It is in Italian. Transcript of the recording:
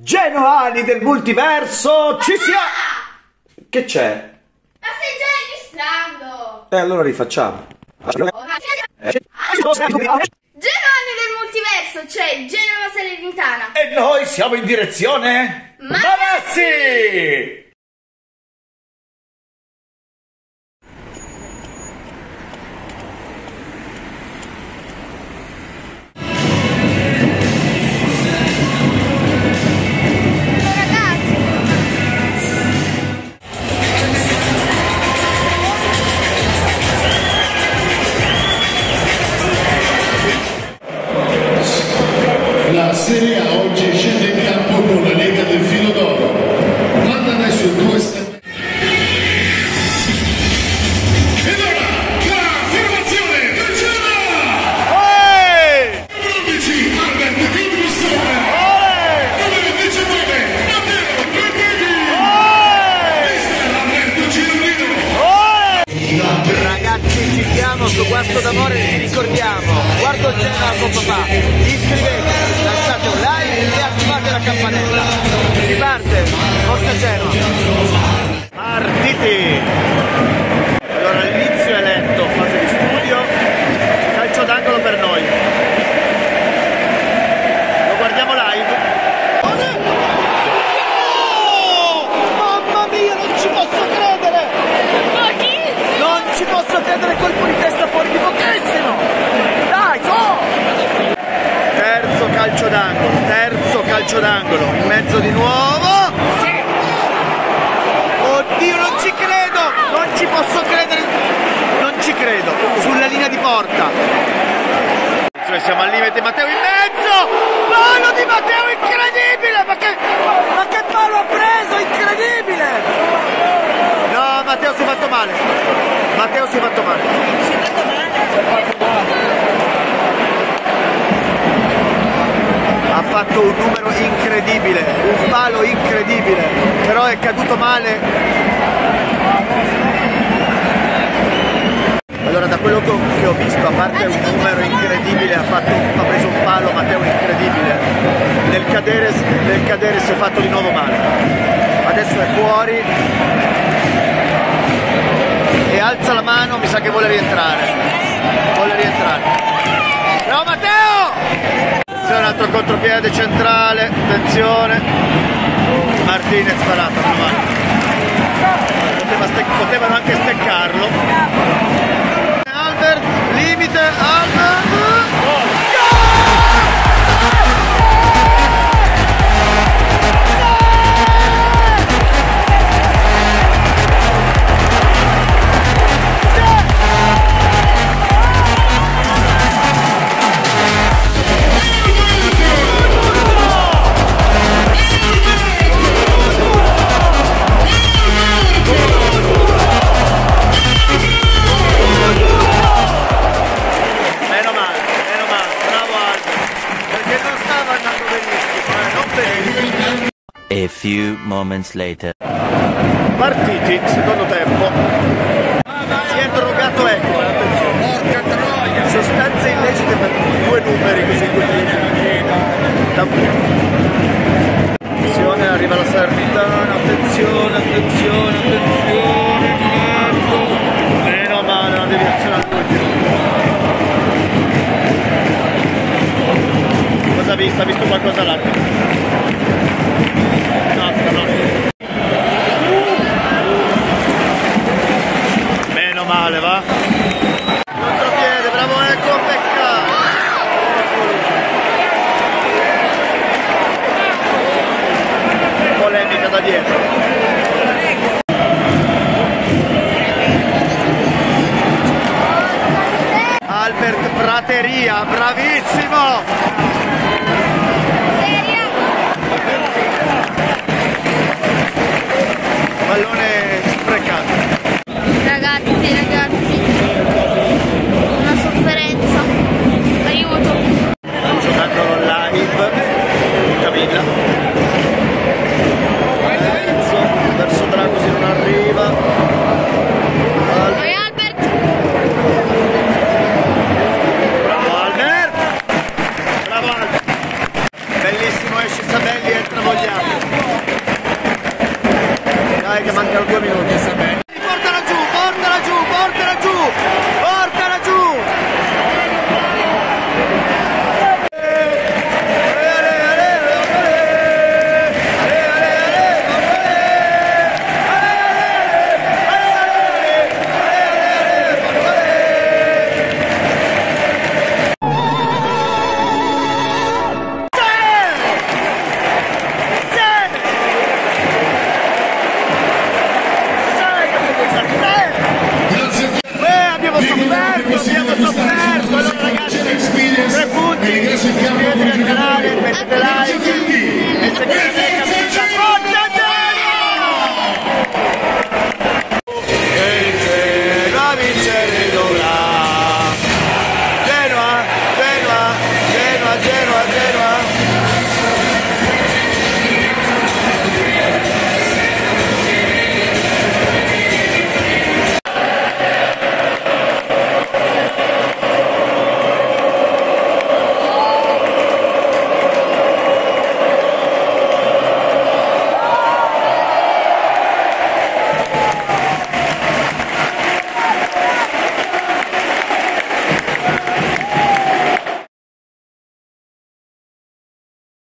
Genuani del multiverso, ci siamo! Che c'è? Ma stai già registrando! E allora rifacciamo. Genuani del multiverso, c'è Genova Salernitana. E noi siamo in direzione Manassi! La Serie A oggi scende in campo con la Lega del Filo d'Oro. Manda adesso due stelle. Ed ora la formazione del Genoa! 11 Albert Gustavsson, numero 19 Matteo Retegui, mister Alberto Cirollino. Ragazzi, ci siamo su Guasto d'Amore, vi ricordiamo, guardo il Genoa con papà, iscrivetevi, lasciate un like e attivate la campanella. Si parte, forza Genoa. Partiti! Allora l'inizio è lento, fase di studio, calcio d'angolo per noi. Lo guardiamo live. Oh! Mamma mia, non ci posso credere! Non ci posso credere, colpo di testa fuori di pochissimo! Dai, terzo calcio d'angolo, in mezzo di nuovo! Oddio, non ci credo! Non ci posso credere! Non ci credo! Sulla linea di porta! Siamo al limite, Matteo in mezzo! Palo di Matteo, incredibile! Ma che palo ha preso, incredibile! No, Matteo si è fatto male! Matteo si è fatto male! Ha fatto un numero incredibile, un palo incredibile, però è caduto male. Allora, da quello che ho visto, a parte un numero incredibile, ha preso un palo Matteo incredibile. Nel cadere si è fatto di nuovo male. Adesso è fuori e alza la mano, mi sa che vuole rientrare. Bravo Matteo! Un altro contropiede centrale, attenzione, Martinez parata, potevano anche steccarlo. Albert, limite, Albert! A few moments later. Partiti, secondo tempo. Si è drogato Ekman, attenzione. Porca troia! Sostanze illecite per due numeri così Attenzione, arriva la Salernitana, attenzione. Meno male, una deviazione all'ultimo. Cosa ha visto? Ha visto qualcosa l'arbitro? Meno male, va? Contropiede, bravo Ecco, peccato! Polemica da dietro. Albert Prateria, bravissimo! Pallone sprecato. Ragazzi, una sofferenza. Aiuto. Giocando live, Camilla. Verso Dragosi non arriva. Albert. Bravo Albert! Dai che mancano 2 minuti.